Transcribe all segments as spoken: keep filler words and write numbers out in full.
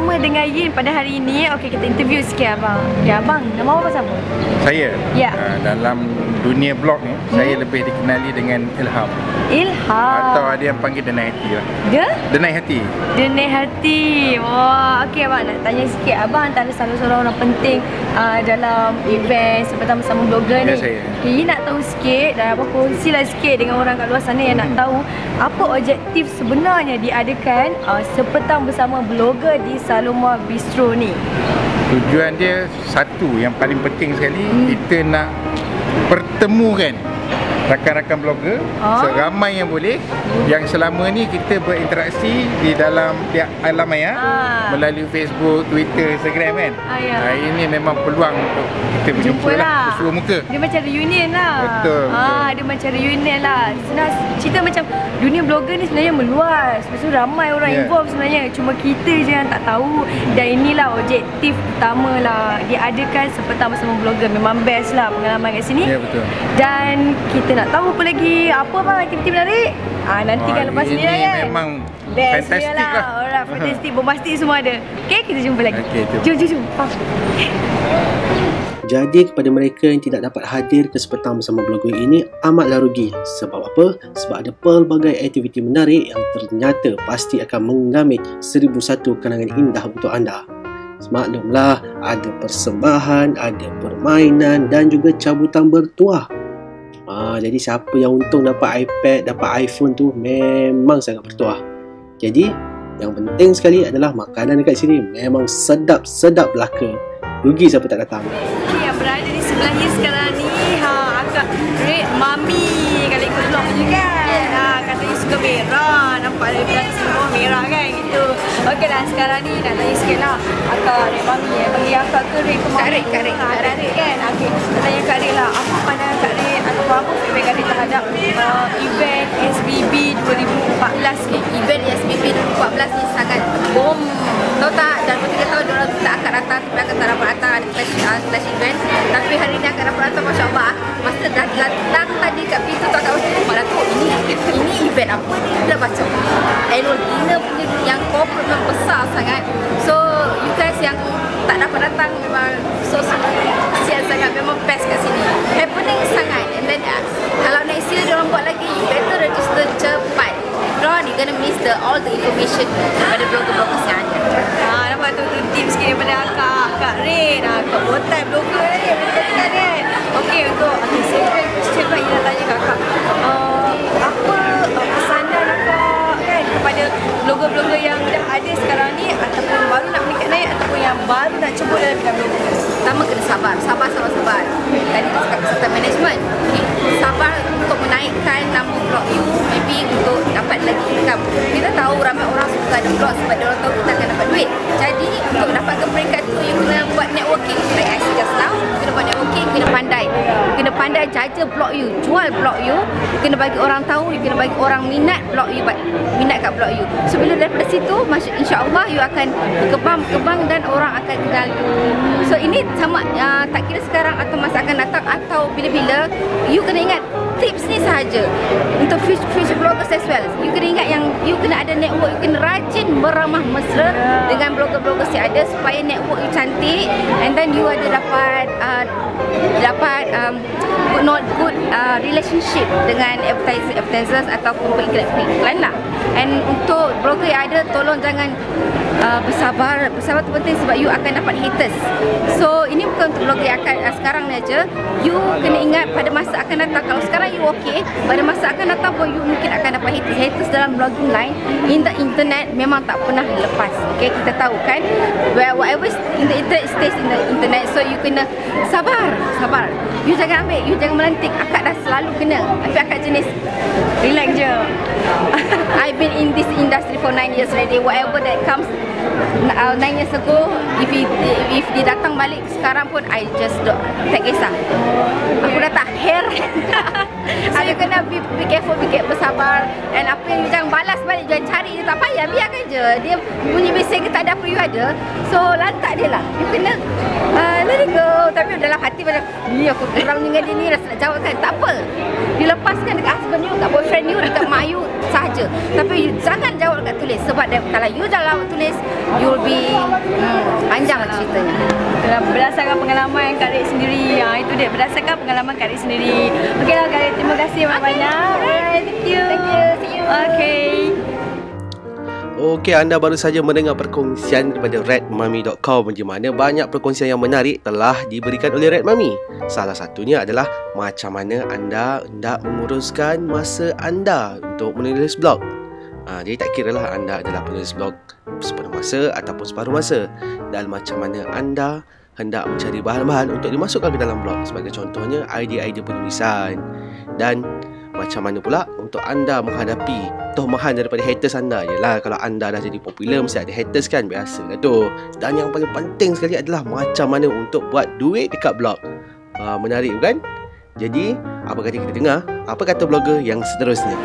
bersama dengan Yin pada hari ini. Okey, kita interview sikit abang. Okay, abang, nama apa siapa? Saya? Ya. Uh, dalam dunia blog ni, hmm? saya lebih dikenali dengan Ilham. Ilham. Atau ada yang panggil Denai Hati lah. Dia? Denai Hati. Denai Hati. Wah, okey abang, nak tanya sikit. Abang antara salah seorang orang penting uh, dalam event bersama-sama blogger Ya, ni. saya. Okay, Yin nak tahu sikit dan abang kongsilah sikit dengan orang kat luar sana yang nak tahu apa objektif sebenarnya diadakan uh, sepetang bersama blogger di Saloma Bistro ni. Tujuan dia satu, yang paling penting sekali, hmm. kita nak pertemukan rakan-rakan blogger oh. seramai yang boleh, yang selama ni kita berinteraksi di dalam di alam maya ah. melalui Facebook, Twitter, Instagram kan. Ah, ya. ah, ini memang peluang untuk kita berjumpa lah, bersua muka. Dia macam reunion lah. Betul, ah, betul. Dia macam reunion lah. Senang cerita macam dunia blogger ni sebenarnya meluas. Lepas tu ramai orang yeah. involved sebenarnya. Cuma kita je yang tak tahu. Dan inilah objektif utama lah, diadakan sepetang bersama blogger. Memang best lah pengalaman kat sini. Ya, yeah, betul. Dan kita nak tahu apa lagi, apa bang aktiviti menarik? Ah, nanti kan lepas ni lah kan. Memang best fantastic lah. lah. Alright, fantastic, bombastic semua ada. Okay, kita jumpa lagi. Okay, jom, jom, jom. Jadi kepada mereka yang tidak dapat hadir ke sepetang bersama blogger ini amatlah rugi. Sebab apa? Sebab ada pelbagai aktiviti menarik yang ternyata pasti akan menggamit seribu satu kenangan indah untuk anda. Maklumlah, ada persembahan, ada permainan dan juga cabutan bertuah. Ah, jadi siapa yang untung dapat iPad, dapat iPhone tu memang sangat bertuah. Jadi yang penting sekali adalah makanan dekat sini memang sedap-sedap belaka. Rugi siapa tak datang. Okay, yang berada di sebelah ni sekarang ni ha, agak red mami kalau ikut vlog je kan. Ha, katanya suka merah. Nampak dari belakang semua merah kan gitu. Okey lah, sekarang ni nak tanya sikit lah. Akak red mami eh. Panggil akak ke red ke mami? Kak Red, Kak Red. Ha, Kak Red kan. Okey, nak tanya Kak Red lah. Apa pandangan Kak Red atau apa feedback Kak Red terhadap uh, event S B B dua ribu empat belas ni? Event S B B dua ribu empat belas ni sangat bom. Tahu tak? Dan tiga tahun diorang tak akan datang, tapi akan tak dapat datang ada clash, uh, clash event. Tapi hari ni akan dapat datang, Masya Allah. Masa dah datang tadi kat pintu tu, akak macam, Mak Datuk, ini ini event apa ni? Dia macam annual dinner punya yang corporate memang besar sangat. So, you guys yang tak dapat datang memang so kesian sangat, memang best kat sini. Happening sangat. And then, uh, kalau next year diorang buat lagi, you better register cepat. Ron, you're gonna miss the, all the information daripada blogger-blogger yang ada. Ha, nampak tu, tu tips sikit daripada akak, Kak Rin. Akak botai blogger ni, betul kan Rin? Okey, untuk okay, second question pula yang nak tanya kat akak. Uh, apa uh, pesanan akak kan kepada blogger-blogger yang dah ada sekarang ni ataupun baru nak meningkat naik ataupun yang baru nak cebut dalam bidang blogger? Pertama kena sabar, sabar, sabar, sabar. Tadi kita cakap peserta management. Okay. Sabar untuk menaikkan nama blog you, maybe untuk dapat lagi income. Kita tahu ramai orang suka ada blog sebab dia orang tahu kita akan dapat duit. Jadi untuk dapatkan peringkat tu, you kena buat networking. Like I said just now, you kena buat networking, kena pandai. You kena pandai jaga blog you, jual blog you. You kena bagi orang tahu, you kena bagi orang minat blog you, minat kat blog you. So bila daripada situ, insya-Allah you akan berkembang-kembang dan orang akan kenal you. So ini sama uh, tak kira sekarang atau masa akan datang atau bila-bila, you kena ingat tips ni sahaja untuk future, future bloggers as well. You kena ingat yang you kena ada network, you kena rajin beramah mesra dengan blogger-bloggers yang ada supaya network you cantik, and then you ada dapat uh, dapat um, good, not good uh, relationship dengan advertisers, advertisers ataupun pengiklan-pengiklan lah. And untuk blogger yang ada, tolong jangan uh, bersabar. Bersabar tu penting sebab you akan dapat haters. So ini bukan untuk blogger yang akan uh, sekarang ni aja. You kena ingat pada masa akan datang, kalau sekarang you okay, pada masa akan datang pun you mungkin akan dapat haters. Haters dalam blogging line in the internet memang tak pernah lepas. Okay, kita tahu kan, where whatever in the internet stays in the internet. So you kena sabar, sabar. You jangan ambil, you jangan melantik. Akak dah selalu kena, tapi akak jenis relax je. I've been in this industry for nine years already. Whatever that comes uh, nine years ago, if he, if dia datang balik sekarang pun, I just don't, tak kisah. Aku dah tak heran. So you kena be, be careful, be careful, bersabar. And apa yang you jangan balas balik, jangan cari dia, tak payah, biarkan je. Dia bunyi bising ke tak ada apa you ada. So lantak dia lah. You kena uh, let it go. Tapi dalam hati macam, ni aku kurang dengan dia ni, rasa nak jawab kan. Tak apa, dilepaskan dekat husband you, dekat boyfriend you, dekat mak you sahaja. Tapi you jangan jawab dekat tulis. Sebab dia, kalau you dah lawak tulis, you will be hmm, panjang lah ceritanya. Berdasarkan pengalaman Kak Rik sendiri. Ha, itu dia, berdasarkan pengalaman Kak Rik sendiri. Okeylah Kak Rik, terima kasih banyak-banyak. Alright, thank you. Thank you. See you. Okay. Okey, anda baru saja mendengar perkongsian daripada red mummy dot com, di mana banyak perkongsian yang menarik telah diberikan oleh Red Mummy. Salah satunya adalah macam mana anda hendak menguruskan masa anda untuk menulis blog. Ha, jadi tak kira lah anda adalah penulis blog sepenuh masa ataupun separuh masa, dan macam mana anda hendak mencari bahan-bahan untuk dimasukkan ke dalam blog. Sebagai contohnya, idea-idea penulisan. Dan macam mana pula untuk anda menghadapi tohmahan daripada haters anda. Yelah, kalau anda dah jadi popular mesti ada haters kan, biasa lah tu. Dan yang paling penting sekali adalah macam mana untuk buat duit dekat blog. uh, Menarik bukan? Jadi, apa kata kita dengar apa kata blogger yang seterusnya.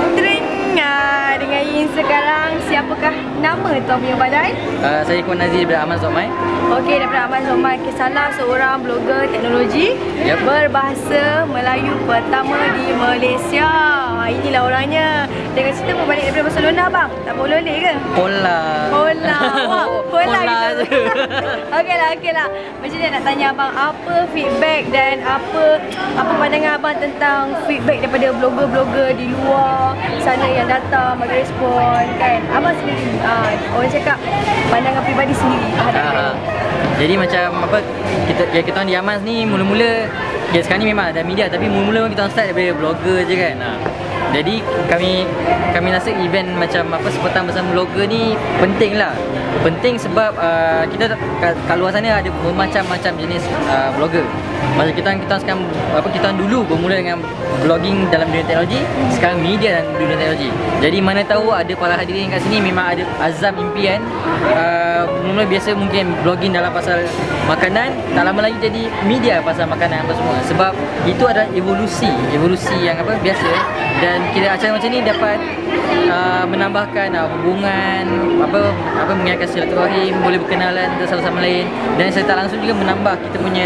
Teringat dengan Yin sekarang, siapakah nama tuan punya badan? Uh, saya Kuan Nazir daripada Aman Zokmai. Okey, daripada Aman Zokmai, salah seorang blogger teknologi Yep. berbahasa Melayu pertama di Malaysia. Ha, inilah orangnya. Dengan cerita berbalik daripada Barcelona bang. Tak boleh boleh ke? Pola. Pola. Wah, pola, Pola gitu. je. Okeylah, okeylah. Macam ni nak tanya abang, apa feedback dan apa apa pandangan abang tentang feedback daripada blogger-blogger di luar sana yang datang bagi respon kan? Abang sendiri, uh, orang cakap pandangan peribadi sendiri terhadap Ha, ha. brand. Jadi macam apa, kita ya, kita orang di Amans ni mula-mula, ya sekarang ni memang ada media, tapi mula-mula kita orang start daripada blogger je kan. Ha. Jadi kami kami rasa event macam apa sepetan bersama blogger ni penting lah. Penting sebab uh, kita kat, kat luar sana ada bermacam-macam jenis uh, blogger. Macam kita kita sekarang apa kita dulu bermula dengan blogging dalam dunia teknologi, sekarang media dalam dunia teknologi. Jadi mana tahu ada para hadirin kat sini memang ada azam impian uh, mula biasa mungkin blogging dalam pasal makanan, tak lama lagi jadi media pasal makanan apa semua. Sebab itu adalah evolusi, evolusi yang apa biasa, dan kira acara macam ni dapat uh, menambahkan uh, hubungan apa apa mengingatkan silaturahim, boleh berkenalan satu sama lain, dan secara tak langsung juga menambah kita punya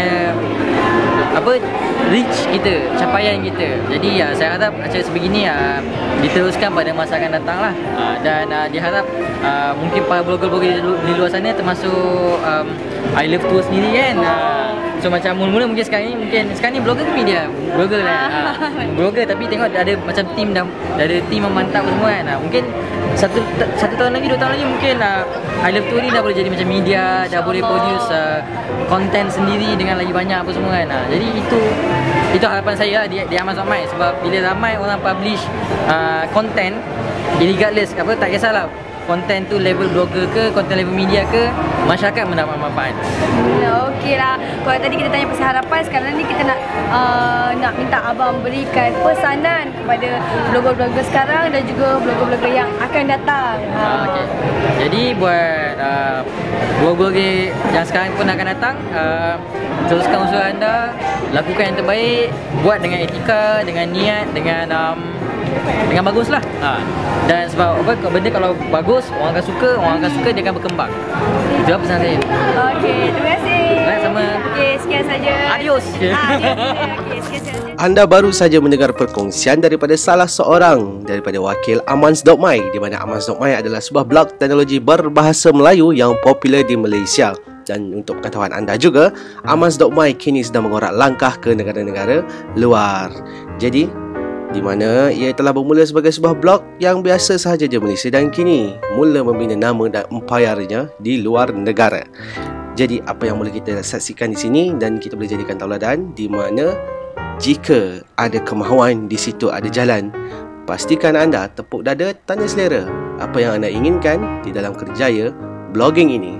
apa reach kita, capaian kita. Jadi ya, saya harap acara sebegini uh, diteruskan pada masa akan datang lah. Uh, dan uh, diharap uh, mungkin para blogger-blogger di luar sana termasuk um, I Love Tour sendiri kan. Uh, so macam mula-mula mungkin sekarang ni, mungkin sekarang ni blogger ke media? Blogger lah. Uh, blogger, tapi tengok ada macam team dah, dah ada team memantau semua kan. Uh, mungkin satu satu tahun lagi, dua tahun lagi mungkin uh, I Love Tour ni dah boleh jadi macam media, dah boleh produce uh, konten sendiri dengan lagi banyak apa semua kan. Uh, jadi itu itu harapan saya lah di, di Aman Zokmai. Sebab bila ramai orang publish konten, uh, regardless apa, tak kisahlah konten tu level blogger ke, konten level media ke, masyarakat mendapat manfaat. Hmm, okey lah. Kalau tadi kita tanya pasal harapan, sekarang ni kita nak uh, nak minta abang berikan pesanan kepada blogger-blogger sekarang dan juga blogger-blogger yang akan datang. Ha. Uh, okay. Jadi buat uh, blogger yang sekarang pun akan datang, uh, teruskan usaha anda, lakukan yang terbaik, buat dengan etika, dengan niat, dengan um, dengan bagus lah. Ha. Dan sebab apa, benda kalau bagus, orang akan suka, orang akan suka, dia akan berkembang. Itu lah pesan saya. Okey, terima kasih. Baik, sama. Okey, sekian saja. Adios. Ah, adios. Okey, sekian saja. Anda baru saja mendengar perkongsian daripada salah seorang daripada wakil Amans dot my, di mana Amans dot my adalah sebuah blog teknologi berbahasa Melayu yang popular di Malaysia. Dan untuk pengetahuan anda juga, Amans dot my kini sedang mengorak langkah ke negara-negara luar. Jadi, di mana ia telah bermula sebagai sebuah blog yang biasa sahaja di Malaysia dan kini mula membina nama dan empire-nya di luar negara. Jadi apa yang boleh kita saksikan di sini dan kita boleh jadikan tauladan, di mana jika ada kemahuan di situ ada jalan. Pastikan anda tepuk dada tanda selera apa yang anda inginkan di dalam kerjaya blogging ini.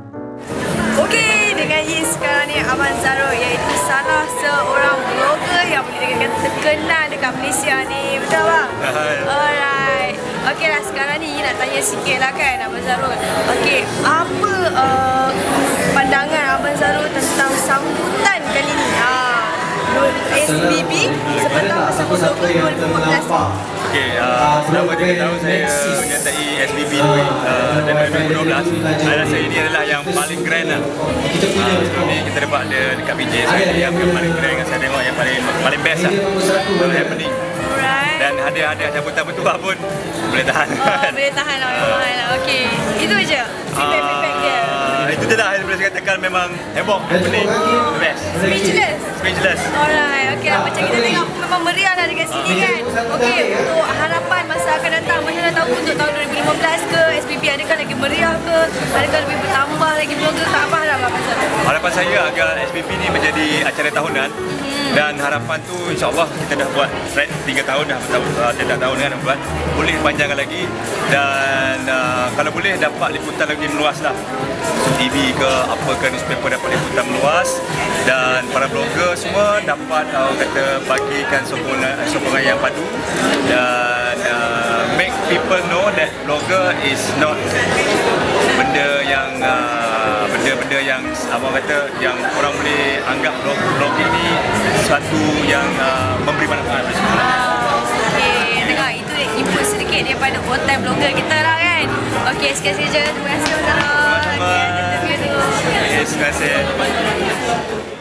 Okey, dengan Yin sekarang ni Abang Zarul, iaitu salah seorang blogger yang boleh dikatakan terkenal dekat Malaysia ni. Betul bang? Alright. Okey lah, sekarang ni nak tanya sikit lah kan Abang Zarul. Okey, apa uh, pandangan Abang Zarul tentang sambutan kali ni? Ha, S B B sepetan bersama blogger dua ribu empat belas. Okey, uh, selama tiga tahun saya menyertai S B B uh, dan dua ribu dua belas, saya rasa ini adalah yang paling grand lah. Uh, sebelum ni kita dapat ada dekat B J, saya yang paling grand yang saya tengok yang paling paling best lah, paling happening. Dan ada ada cabutan bertuah pun boleh tahan. Oh, boleh tahan lah, memang lah. Okey, itu je feedback-feedback dia. Uh, itu je lah yang boleh saya katakan, memang heboh, happening, the best. Speechless. Speechless. Alright, okey lah, macam kita tengok memang meriah lah dekat sini kan. Okey, untuk harapan masa akan datang, mana nak tahu untuk tahun dua ribu lima belas ke, S P B adakah lagi meriah ke, adakah lebih bertambah lagi blogger ke, apa harapan Abang? Harapan saya agar S P B ni menjadi acara tahunan, hmm. dan harapan tu insyaAllah kita dah buat track tiga tahun dah, tiga tahun kan buat, boleh panjangkan lagi, dan uh, kalau boleh dapat liputan lagi meluas lah, T V ke apa ke, newspaper dapat liputan meluas, dan para blogger semua dapat uh, kata bagikan sokongan, sokongan yang padu, dan uh, make people know that blogger is not benda yang uh, benda-benda yang abang kata yang orang boleh anggap blog blogging ni satu yang uh, memberi manfaat pada semua. Okey, dengar itu input sedikit daripada all time blogger kita lah kan. Okey, sekian saja. Terima kasih Abang Zara. Sama-sama. Okay, terima kasih. Terima kasih.